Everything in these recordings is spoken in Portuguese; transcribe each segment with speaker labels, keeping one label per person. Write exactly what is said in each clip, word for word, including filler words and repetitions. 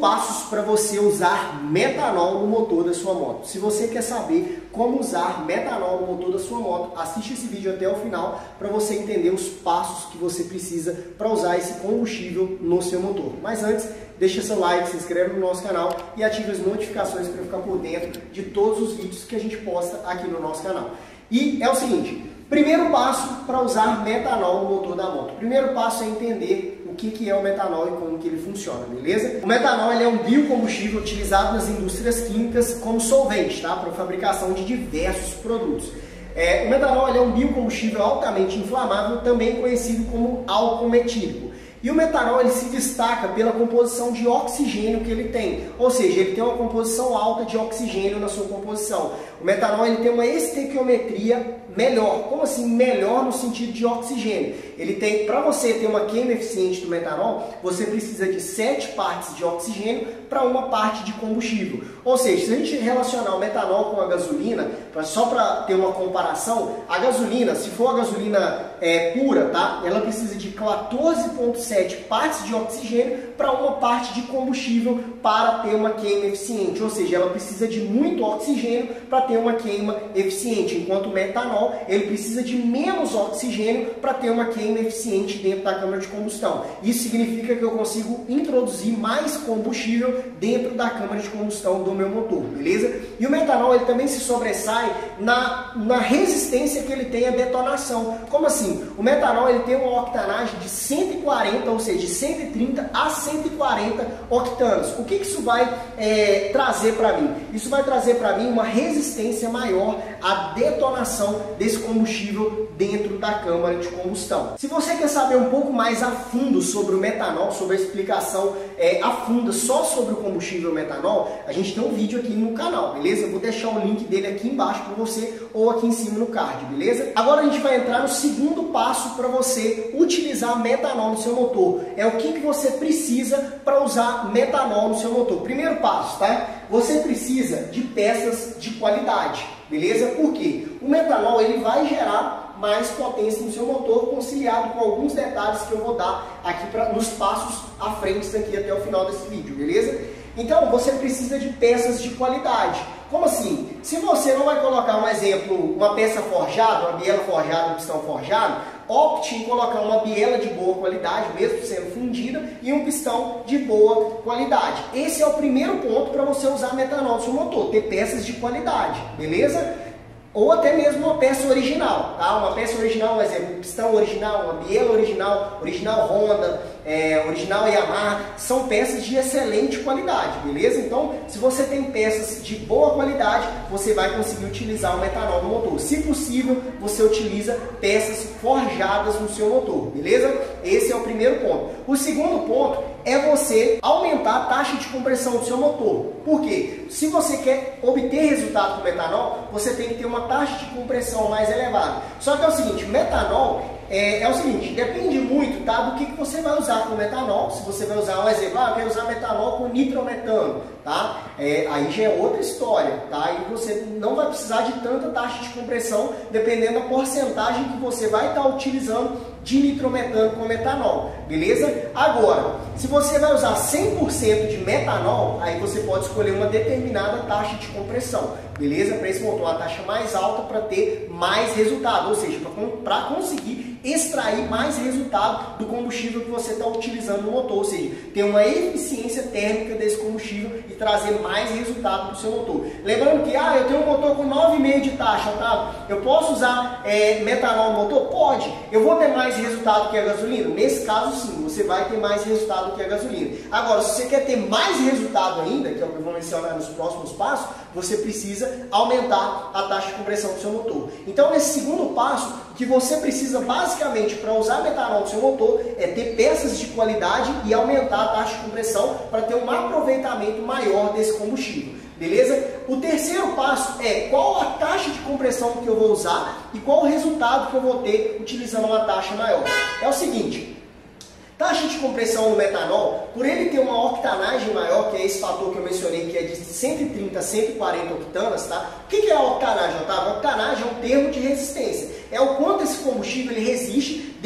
Speaker 1: passos para você usar metanol no motor da sua moto. Se você quer saber como usar metanol no motor da sua moto, assiste esse vídeo até o final para você entender os passos que você precisa para usar esse combustível no seu motor. Mas antes, deixa seu like, se inscreve no nosso canal e ative as notificações para ficar por dentro de todos os vídeos que a gente posta aqui no nosso canal. E é o seguinte, primeiro passo para usar metanol no motor da moto. Primeiro passo é entender o que, que é o metanol e como que ele funciona, beleza? O metanol ele é um biocombustível utilizado nas indústrias químicas como solvente, tá? Para a fabricação de diversos produtos. É, o metanol ele é um biocombustível altamente inflamável, também conhecido como álcool metílico. E o metanol ele se destaca pela composição de oxigênio que ele tem, ou seja, ele tem uma composição alta de oxigênio na sua composição. O metanol ele tem uma estequiometria melhor. Como assim melhor no sentido de oxigênio? Ele tem, para você ter uma queima eficiente do metanol, você precisa de sete partes de oxigênio para uma parte de combustível. Ou seja, se a gente relacionar o metanol com a gasolina, só para ter uma comparação, a gasolina, se for a gasolina é, pura, tá? Ela precisa de quatorze vírgula sete partes de oxigênio para uma parte de combustível para ter uma queima eficiente. Ou seja, ela precisa de muito oxigênio para ter uma queima eficiente, enquanto o metanol ele precisa de menos oxigênio para ter uma queima eficiente dentro da câmara de combustão. Isso significa que eu consigo introduzir mais combustível dentro da câmara de combustão do meu motor, beleza? E o metanol ele também se sobressai na, na resistência que ele tem à detonação. Como assim? O metanol ele tem uma octanagem de cento e quarenta, ou seja, de cento e trinta a cento e quarenta octanos. O que, que isso vai é, trazer para mim? Isso vai trazer para mim uma resistência maior à detonação desse combustível dentro da câmara de combustão. Se você quer saber um pouco mais a fundo sobre o metanol, sobre a explicação é, a fundo só sobre o combustível metanol, a gente tem um vídeo aqui no canal, beleza? Eu vou deixar o link dele aqui embaixo para você ou aqui em cima no card, beleza? Agora a gente vai entrar no segundo passo para você utilizar metanol no seu motor. É o que, que você precisa para usar metanol no seu motor. Primeiro passo, tá? Você precisa de peças de qualidade, beleza? Por quê? O metanol ele vai gerar mais potência no seu motor, conciliado com alguns detalhes que eu vou dar aqui pra, nos passos à frente daqui até o final desse vídeo, beleza? Então, você precisa de peças de qualidade. Como assim? Se você não vai colocar um exemplo, uma peça forjada, uma biela forjada, um pistão forjado, opte em colocar uma biela de boa qualidade, mesmo sendo fundida, e um pistão de boa qualidade. Esse é o primeiro ponto para você usar metanol no seu motor, ter peças de qualidade, beleza? Ou até mesmo uma peça original, tá? Uma peça original, um exemplo, um pistão original, uma biela original, original Honda, é, original Yamaha, são peças de excelente qualidade, beleza? Então, se você tem peças de boa qualidade, você vai conseguir utilizar o metanol no motor. Se possível, você utiliza peças forjadas no seu motor, beleza? Esse é o primeiro ponto. O segundo ponto é você aumentar a taxa de compressão do seu motor. Por quê? Se você quer obter resultado com metanol, você tem que ter uma taxa de compressão mais elevada. Só que é o seguinte, metanol é, é o seguinte, depende muito, tá, do que, que você vai usar com metanol. Se você vai usar um exemplo, ah, eu quero usar metanol com nitrometano, tá? É, aí já é outra história, tá? E você não vai precisar de tanta taxa de compressão, dependendo da porcentagem que você vai estar utilizando de nitrometano com metanol, beleza? Agora, se você vai usar cem por cento de metanol, aí você pode escolher uma determinada taxa de compressão, beleza? Para esse motor, uma taxa mais alta para ter mais resultado, ou seja, para conseguir extrair mais resultado do combustível que você está utilizando no motor, ou seja, ter uma eficiência térmica desse combustível e trazer mais resultado para o seu motor. Lembrando que, ah, eu tenho um motor com nove vírgula cinco de taxa, Otávio, eu posso usar é, metanol no motor? Pode. Eu vou ter mais resultado que a gasolina? Nesse caso, sim, você vai ter mais resultado que a gasolina. Agora, se você quer ter mais resultado ainda, que é o que eu vou mencionar nos próximos passos, você precisa aumentar a taxa de compressão do seu motor. Então, nesse segundo passo, o que você precisa basicamente para usar metanol no seu motor é ter peças de qualidade e aumentar a taxa de compressão para ter um aproveitamento maior desse combustível. Beleza? O terceiro passo é qual a taxa de compressão que eu vou usar e qual o resultado que eu vou ter utilizando uma taxa maior. É o seguinte, taxa de compressão no metanol, por ele ter uma octanagem maior, que é esse fator que eu mencionei, que é de cento e trinta a cento e quarenta octanas, tá? O que é a octanagem, Otávio? A octanagem é um termo de resistência. É o quanto esse combustível ele resiste dentro da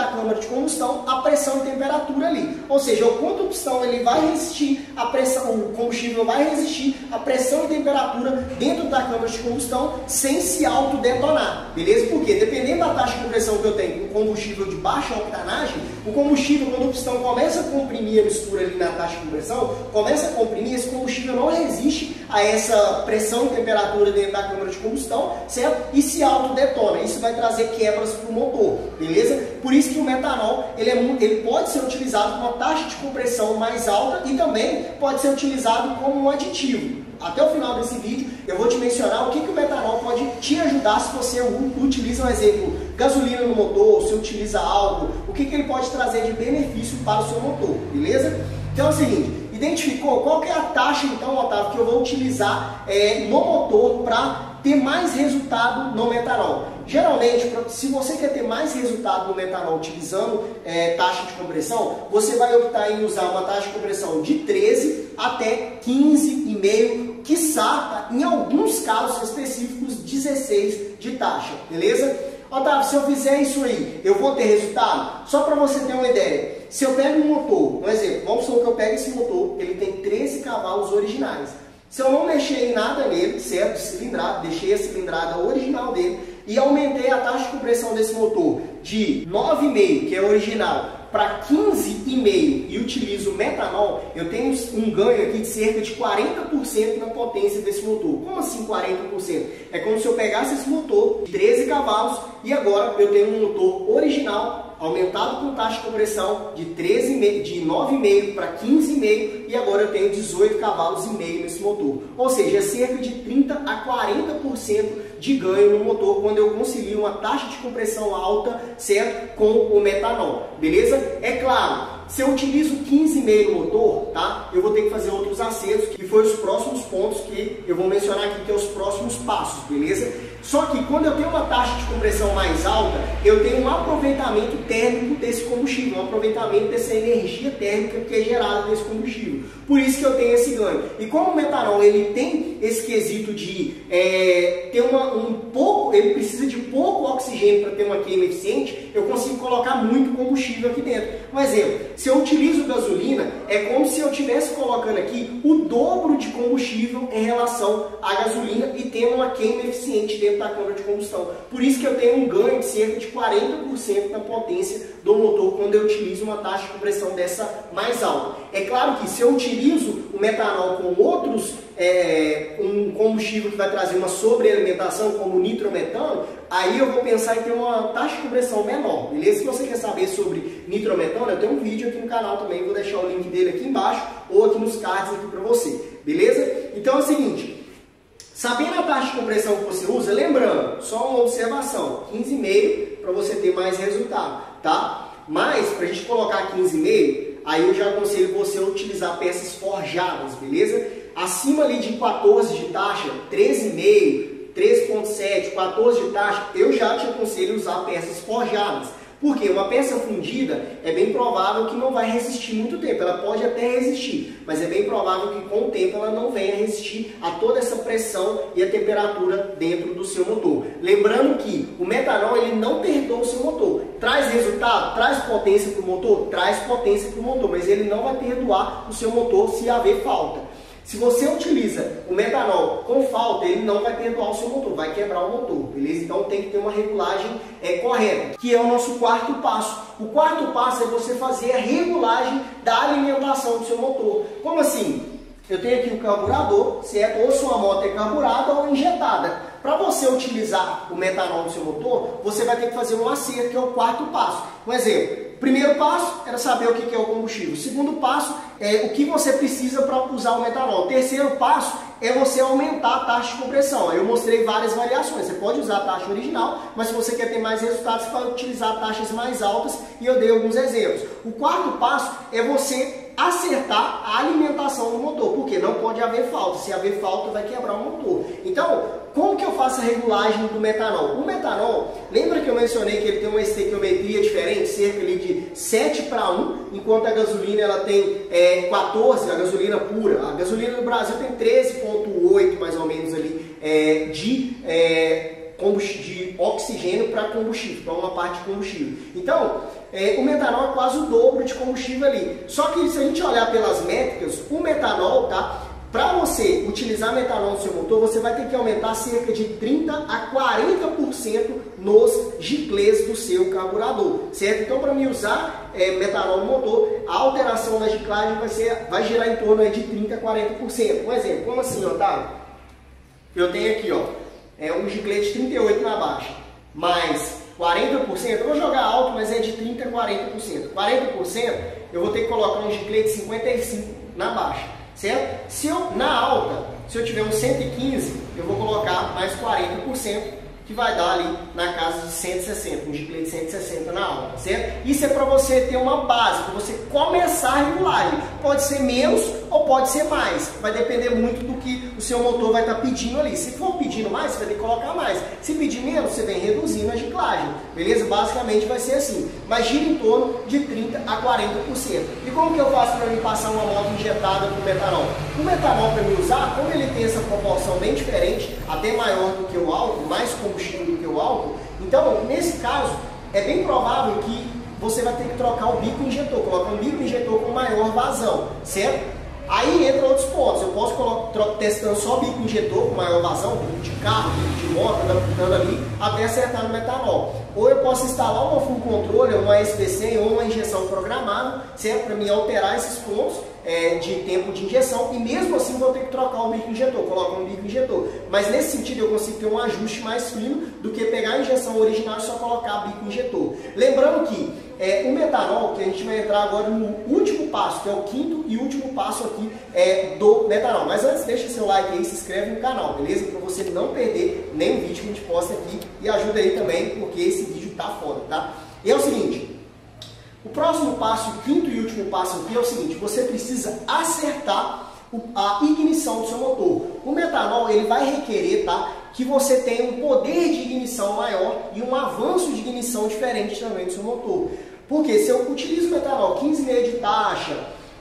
Speaker 1: câmara de combustão a pressão e temperatura ali. Ou seja, o quanto o pistão ele vai resistir a pressão, o combustível vai resistir a pressão e temperatura dentro da câmara de combustão sem se autodetonar, beleza? Porque dependendo da taxa de compressão que eu tenho com combustível de baixa octanagem, o combustível, quando o pistão começa a comprimir a mistura ali na taxa de compressão, começa a comprimir, esse combustível não resiste a essa pressão e temperatura dentro da câmara de combustão, certo? E se autodetona. Isso vai trazer quebras para o motor, beleza? Por isso que o metanol ele, é, ele pode ser utilizado com uma taxa de compressão mais alta e também pode ser utilizado como um aditivo. Até o final desse vídeo eu vou te mencionar o que, que o metanol pode te ajudar se você utiliza, um exemplo, gasolina no motor, se utiliza álcool, o que, que ele pode trazer de benefício para o seu motor, beleza? Então é o seguinte, identificou qual que é a taxa então, Otávio, que eu vou utilizar é, no motor para ter mais resultado no metanol. Geralmente, se você quer ter mais resultado no metanol utilizando é, taxa de compressão, você vai optar em usar uma taxa de compressão de treze até quinze vírgula cinco, quiçá, em alguns casos específicos, dezesseis de taxa, beleza? Otávio, se eu fizer isso aí, eu vou ter resultado? Só para você ter uma ideia, se eu pego um motor, um exemplo, vamos supor que eu pego esse motor, ele tem treze cavalos originais. Se eu não mexer em nada nele, certo? Cilindrada, deixei a cilindrada original dele e aumentei a taxa de compressão desse motor de nove vírgula cinco, que é original, para quinze vírgula cinco e utilizo metanol, eu tenho um ganho aqui de cerca de quarenta por cento na potência desse motor. Como assim quarenta por cento? É como se eu pegasse esse motor de treze cavalos e agora eu tenho um motor original aumentado com taxa de compressão de, treze, de nove vírgula cinco para quinze vírgula cinco e agora eu tenho dezoito cavalos e meio nesse motor. Ou seja, é cerca de trinta a quarenta por cento de ganho no motor quando eu concilio uma taxa de compressão alta, certo? Com o metanol, beleza? É claro, se eu utilizo quinze vírgula cinco no motor, tá? Eu vou ter que fazer outros acertos, que foi os próximos pontos que eu vou mencionar aqui, que é os próximos passos, beleza? Só que quando eu tenho uma taxa de compressão mais alta, eu tenho um aproveitamento térmico desse combustível, um aproveitamento dessa energia térmica que é gerada desse combustível. Por isso que eu tenho esse ganho. E como o metanol ele tem esse quesito de é, ter uma, um pouco, ele precisa de pouco oxigênio para ter uma queima eficiente, eu consigo colocar muito combustível aqui dentro. Um exemplo, se eu utilizo gasolina, é como se eu estivesse colocando aqui o dobro de combustível em relação à gasolina e tendo uma queima eficiente dentro da câmara de combustão. Por isso que eu tenho um ganho de cerca de quarenta por cento na potência do motor quando eu utilizo uma taxa de compressão dessa mais alta. É claro que se eu utilizo o metanol com outros, é, um combustível que vai trazer uma sobrealimentação, como o nitrometano, aí eu vou pensar em ter uma taxa de compressão menor, beleza? Se você quer saber sobre nitrometano, eu tenho um vídeo aqui no canal também, vou deixar o link dele aqui embaixo ou aqui nos cards aqui para você, beleza? Então é o seguinte, sabendo a taxa de compressão que você usa, lembrando, só uma observação, quinze vírgula cinco para você ter mais resultado, tá? Mas, para a gente colocar quinze vírgula cinco, aí eu já aconselho você a utilizar peças forjadas, beleza? Acima ali de quatorze de taxa, treze vírgula cinco, treze vírgula sete, quatorze de taxa, eu já te aconselho a usar peças forjadas. Porque uma peça fundida é bem provável que não vai resistir muito tempo. Ela pode até resistir, mas é bem provável que com o tempo ela não venha resistir a toda essa pressão e a temperatura dentro do seu motor. Lembrando que o metanol ele não perdoa o seu motor. Traz resultado? Traz potência para o motor? Traz potência para o motor, mas ele não vai perdoar o seu motor se haver falta. Se você utiliza o metanol com falta, ele não vai perdoar o seu motor, vai quebrar o motor, beleza? Então tem que ter uma regulagem é, correta, que é o nosso quarto passo. O quarto passo é você fazer a regulagem da alimentação do seu motor. Como assim? Eu tenho aqui o carburador, certo? Ou sua moto é carburada ou injetada. Para você utilizar o metanol no seu motor, você vai ter que fazer um acerto, que é o quarto passo. Um exemplo. Primeiro passo era saber o que é o combustível. O segundo passo é o que você precisa para usar o metanol. O terceiro passo é você aumentar a taxa de compressão. Eu mostrei várias variações. Você pode usar a taxa original, mas se você quer ter mais resultados, você vai utilizar taxas mais altas e eu dei alguns exemplos. O quarto passo é você acertar a alimentação do motor, porque não pode haver falta. Se haver falta, vai quebrar o motor. Então, como que eu faço a regulagem do metanol? O metanol, lembra que eu mencionei que ele tem uma estequiometria diferente, cerca ali de sete para um, enquanto a gasolina ela tem é, quatorze, a gasolina pura. A gasolina no Brasil tem treze vírgula oito mais ou menos ali é, de... É, de oxigênio para combustível, para uma parte de combustível. Então, é, o metanol é quase o dobro de combustível ali. Só que se a gente olhar pelas métricas, o metanol, tá? Para você utilizar metanol no seu motor, você vai ter que aumentar cerca de trinta a quarenta por cento nos giclês do seu carburador, certo? Então, para mim usar é, metanol no motor, a alteração na giclagem vai, ser, vai girar em torno aí de trinta a quarenta por cento. Um exemplo, como assim, Otávio? Eu tenho aqui, ó, é um giclete trinta e oito na baixa, mais quarenta por cento, eu vou jogar alto, mas é de trinta a quarenta por cento. quarenta por cento eu vou ter que colocar um giclete cinquenta e cinco na baixa, certo? Se eu, na alta, se eu tiver um cento e quinze, eu vou colocar mais quarenta por cento, que vai dar ali na casa de cento e sessenta, um giclete de cento e sessenta na alta, certo? Isso é para você ter uma base, para você começar a regulagem. Pode ser menos ou pode ser mais, vai depender muito do que o seu motor vai estar pedindo ali. Se for pedindo mais, você vai ter que colocar mais. Se pedir menos, você vem reduzindo a giclagem, beleza? Basicamente vai ser assim, mas gira em torno de trinta a quarenta por cento. E como que eu faço para mim passar uma moto injetada com metanol? O metanol, para mim usar, como ele tem essa proporção bem diferente, até maior do que o álcool, mais combustível do que o álcool, então nesse caso é bem provável que você vai ter que trocar o bico injetor, colocar um bico injetor com maior vazão, certo? Aí entra outros pontos, eu posso colocar, testando só bico injetor com maior vazão, bico de carro, bico de moto, adaptando ali, até acertar no metanol. Ou eu posso instalar uma full controle, uma S P cem ou uma injeção programável, certo? Para mim alterar esses pontos é, de tempo de injeção, e mesmo assim vou ter que trocar o bico injetor, colocar um bico injetor. Mas nesse sentido eu consigo ter um ajuste mais fino do que pegar a injeção original e só colocar bico injetor. Lembrando que É, o metanol, que a gente vai entrar agora no último passo, que é o quinto e último passo aqui é, do metanol. Mas antes, deixa seu like aí, se inscreve no canal, beleza? Para você não perder nenhum vídeo que a gente posta aqui, e ajuda aí também, porque esse vídeo tá foda, tá? E é o seguinte, o próximo passo, o quinto e último passo aqui é o seguinte, você precisa acertar a ignição do seu motor. O metanol, ele vai requerer, tá, que você tenha um poder de ignição maior e um avanço de ignição diferente também do seu motor. Porque se eu utilizo metanol quinze vírgula cinco de taxa,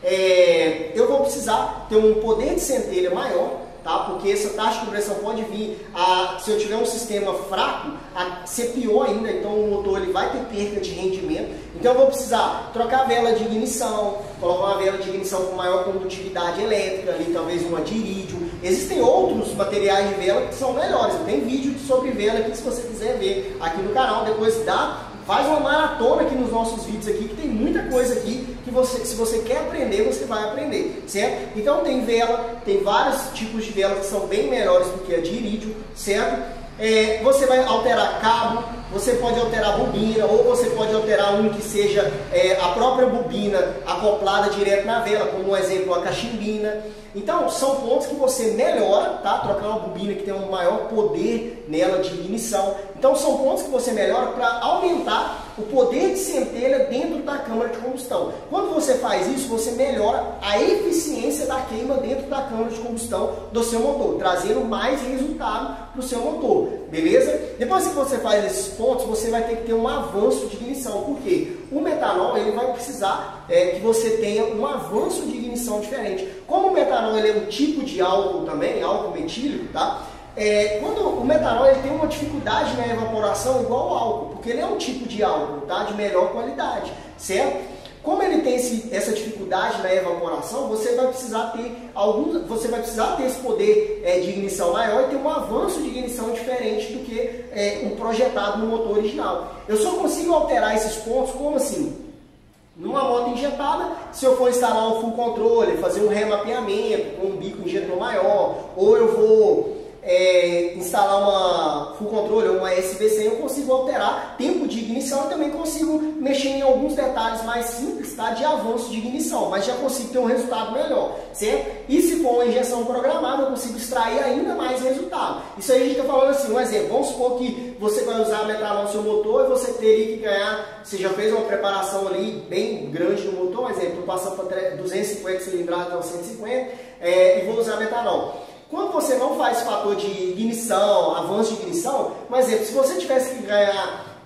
Speaker 1: é, eu vou precisar ter um poder de centelha maior, tá? Porque essa taxa de compressão pode vir, a, se eu tiver um sistema fraco, a ser pior ainda, então o motor ele vai ter perca de rendimento. Então eu vou precisar trocar a vela de ignição, colocar uma vela de ignição com maior condutividade elétrica, ali talvez uma de irídio. Existem outros materiais de vela que são melhores, tem vídeo sobre vela aqui se você quiser ver aqui no canal, depois dá. Faz uma maratona aqui nos nossos vídeos aqui, que tem muita coisa aqui que você, se você quer aprender, você vai aprender, certo? Então tem vela, tem vários tipos de vela que são bem melhores do que a de irídio, certo? É, você vai alterar cabo, você pode alterar bobina, ou você pode alterar um que seja é, a própria bobina acoplada direto na vela, como um exemplo a cachimbina. Então são pontos que você melhora, tá? Trocar uma bobina que tem um maior poder nela de ignição. Então são pontos que você melhora para aumentar o poder de centelha dentro da câmara de combustão. Quando você faz isso, você melhora a eficiência da queima dentro da câmara de combustão do seu motor, trazendo mais resultado para o seu motor, beleza? Depois que você faz esses pontos, você vai ter que ter um avanço de ignição, porque o metanol ele vai precisar é, que você tenha um avanço de ignição diferente. Como o metanol ele é um tipo de álcool também, álcool metílico, tá? É, quando o metanol ele tem uma dificuldade na evaporação igual ao álcool, porque ele é um tipo de álcool, tá? De melhor qualidade, certo? Como ele tem esse, essa dificuldade na evaporação, você vai precisar ter alguns, você vai precisar ter esse poder é, de ignição maior e ter um avanço de ignição diferente do que é, um projetado no motor original. Eu só consigo alterar esses pontos como assim? Numa moto injetada, se eu for instalar um full controle, fazer um remapeamento com um bico injetor maior, ou eu vou É, instalar uma full controle ou uma S V cem, eu consigo alterar tempo de ignição e também consigo mexer em alguns detalhes mais simples, tá, de avanço de ignição, mas já consigo ter um resultado melhor, certo? E se for uma injeção programada, eu consigo extrair ainda mais resultado. Isso aí a gente está falando assim, um exemplo, vamos supor que você vai usar metanol no seu motor e você teria que ganhar, você já fez uma preparação ali bem grande no motor, um exemplo, passando para duzentos e cinquenta cilindradas ou cento e cinquenta é, e vou usar metanol. Quando você não faz fator de ignição, avanço de ignição, por exemplo, se você tivesse que ganhar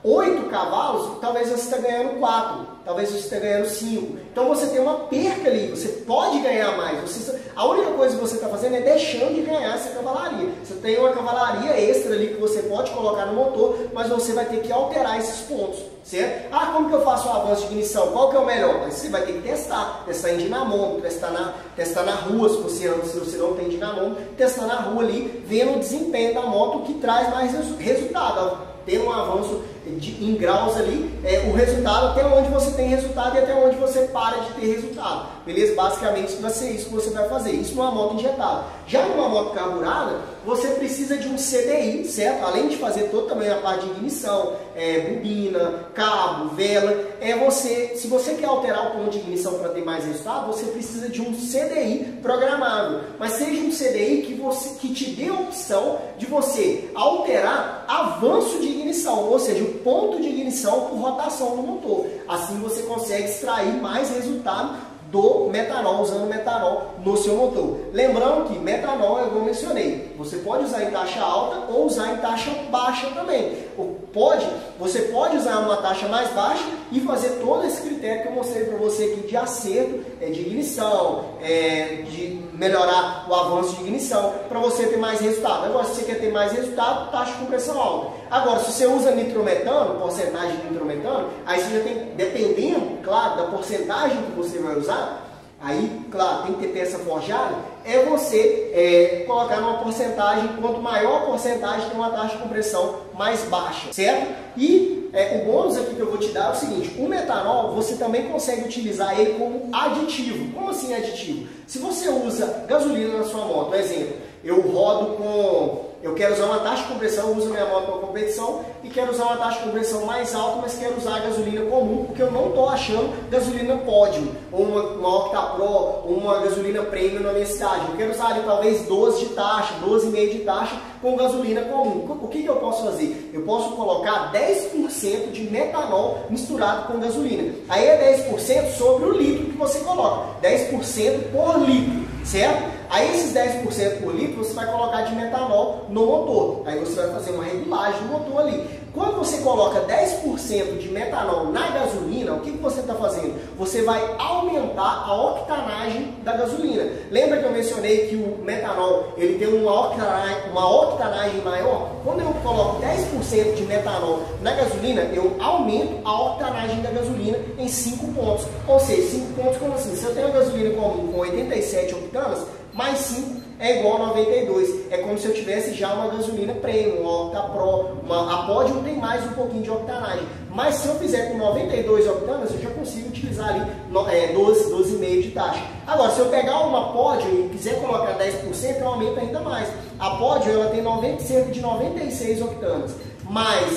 Speaker 1: oito cavalos, talvez você está ganhando quatro, talvez você esteja ganhando cinco. Então você tem uma perca ali, você pode ganhar mais. Você, a única coisa que você está fazendo é deixando de ganhar essa cavalaria. Você tem uma cavalaria extra ali que você pode colocar no motor, mas você vai ter que alterar esses pontos, certo? Ah, como que eu faço o avanço de ignição? Qual que é o melhor? Mas você vai ter que testar, testar em dinamômetro, testar na, testar na rua, se você, se você não tem dinamômetro, testar na rua ali, vendo o desempenho da moto que traz mais resultado. Ter um avanço de, em graus ali, é, o resultado, até onde você tem resultado e até onde você para de ter resultado, beleza? Basicamente vai ser isso que você vai fazer, isso numa moto injetada. Já numa moto carburada, você precisa de um C D I, certo? Além de fazer toda também a parte de ignição, é, bobina, cabo, vela, é você, se você quer alterar o ponto de ignição para ter mais resultado, você precisa de um C D I programável, mas seja um C D I que, você, que te dê a opção de você alterar avanço de ignição, ou seja, o ponto de ignição por rotação no motor. Assim você consegue extrair mais resultado do metanol, usando metanol no seu motor. Lembrando que metanol, eu mencionei, você pode usar em taxa alta ou usar em taxa baixa também. Ou pode, você pode usar uma taxa mais baixa e fazer todo esse critério que eu mostrei para você aqui de acerto, é, de ignição, é, de melhorar o avanço de ignição, para você ter mais resultado. Agora, se você quer ter mais resultado, taxa de compressão alta. Agora, se você usa nitrometano, porcentagem de nitrometano, aí você já tem, dependendo, claro, da porcentagem que você vai usar, aí, claro, tem que ter peça forjada, é você é, colocar numa porcentagem, quanto maior a porcentagem, tem uma taxa de compressão mais baixa, certo? E é, o bônus aqui que eu vou te dar é o seguinte, o metanol, você também consegue utilizar ele como aditivo. Como assim aditivo? Se você usa gasolina na sua moto, exemplo, eu rodo com... Eu quero usar uma taxa de compressão, eu uso minha moto para competição e quero usar uma taxa de compressão mais alta, mas quero usar a gasolina comum, porque eu não estou achando gasolina Podium, ou uma, uma Octapro, ou uma gasolina Premium na minha cidade. Eu quero usar ali talvez doze de taxa, doze vírgula cinco de taxa com gasolina comum. O que, que eu posso fazer? Eu posso colocar dez por cento de metanol misturado com gasolina. Aí é dez por cento sobre o litro que você coloca, dez por cento por litro, certo? Aí esses dez por cento por litro você vai colocar de metanol no motor. Aí você vai fazer uma regulagem do motor ali. Quando você coloca dez por cento de metanol na gasolina, o que, que você está fazendo? Você vai aumentar a octanagem da gasolina. Lembra que eu mencionei que o metanol ele tem uma octanagem, uma octanagem maior? Quando eu coloco dez por cento de metanol na gasolina, eu aumento a octanagem da gasolina em cinco pontos. Ou seja, cinco pontos como assim? Se eu tenho a gasolina comum com oitenta e sete octanas, mais cinco é igual a noventa e dois. É como se eu tivesse já uma gasolina Premium, uma Octapro, uma, a Podium tem mais um pouquinho de octanagem. Mas se eu fizer com noventa e dois octanas, eu já consigo utilizar ali é, doze, doze vírgula cinco de taxa. Agora, se eu pegar uma Podium e quiser colocar dez por cento, eu aumento ainda mais. A Podium ela tem noventa, cerca de noventa e seis octanas, mais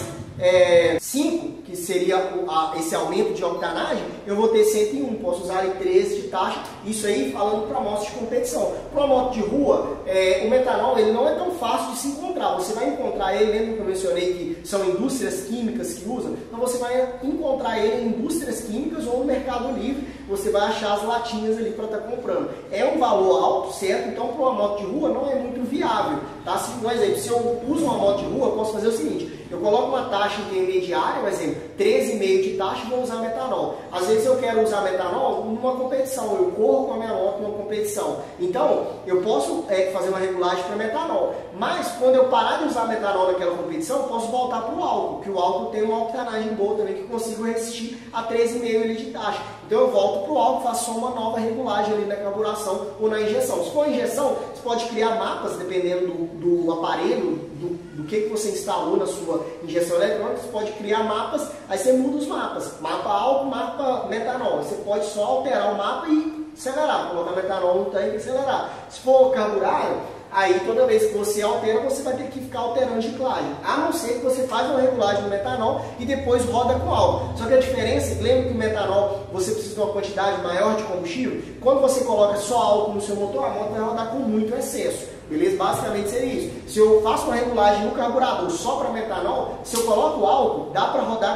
Speaker 1: é, cinco, que seria o, a, esse aumento de octanagem, eu vou ter cento e um, posso usar ali treze de taxa, isso aí falando para motos de competição. Para uma moto de rua, é, o metanol ele não é tão fácil de se encontrar, você vai encontrar ele, lembra que eu mencionei que são indústrias químicas que usam? Então você vai encontrar ele em indústrias químicas ou no Mercado Livre, você vai achar as latinhas ali para estar tá comprando. É um valor alto, certo? Então para uma moto de rua não é muito viável, tá? Se, por exemplo, se eu uso uma moto de rua, eu posso fazer o seguinte, eu coloco uma taxa intermediária, por exemplo, treze vírgula cinco de taxa e vou usar metanol. Às vezes eu quero usar metanol numa competição, eu corro com a minha moto numa competição. Então, eu posso é, fazer uma regulagem para metanol. Mas, quando eu parar de usar metanol naquela competição, eu posso voltar para o álcool, que o álcool tem uma octanagem boa também, que eu consigo resistir a treze vírgula cinco de taxa. Então, eu volto para o álcool, faço só uma nova regulagem ali na carburação ou na injeção. Se for injeção, você pode criar mapas, dependendo do, do aparelho, do, do que, que você instalou na sua injeção eletrônica, você pode criar mapas, aí você muda os mapas. Mapa álcool, mapa metanol. Você pode só alterar o mapa e acelerar, colocar metanol no tanque e acelerar. Se for carburado, aí toda vez que você altera, você vai ter que ficar alterando de ciclagem. A não ser que você faça uma regulagem no metanol e depois roda com álcool. Só que a diferença, lembra que o metanol você precisa de uma quantidade maior de combustível? Quando você coloca só álcool no seu motor, a moto vai rodar com muito excesso. Beleza? Basicamente seria isso. Se eu faço uma regulagem no carburador só para metanol, se eu coloco álcool, dá para rodar com a taxa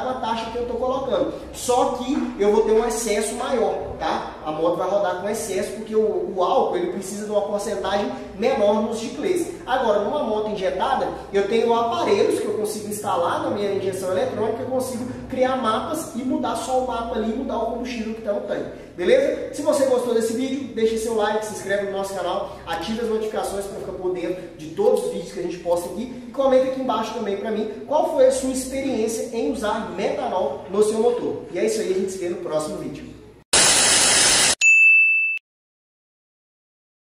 Speaker 1: que eu estou colocando. Só que eu vou ter um excesso maior, tá? A moto vai rodar com excesso porque o, o álcool ele precisa de uma porcentagem menor nos giclês. Agora, numa moto injetada, eu tenho aparelhos que eu consigo instalar na minha injeção eletrônica, eu consigo criar mapas e mudar só o mapa ali e mudar o combustível que está no tanque. Beleza? Se você gostou desse vídeo, deixe seu like, se inscreve no nosso canal, ative as notificações para ficar por dentro de todos os vídeos que a gente posta aqui e comenta aqui embaixo também para mim qual foi a sua experiência em usar metanol no seu motor. E é isso aí, a gente se vê no próximo vídeo.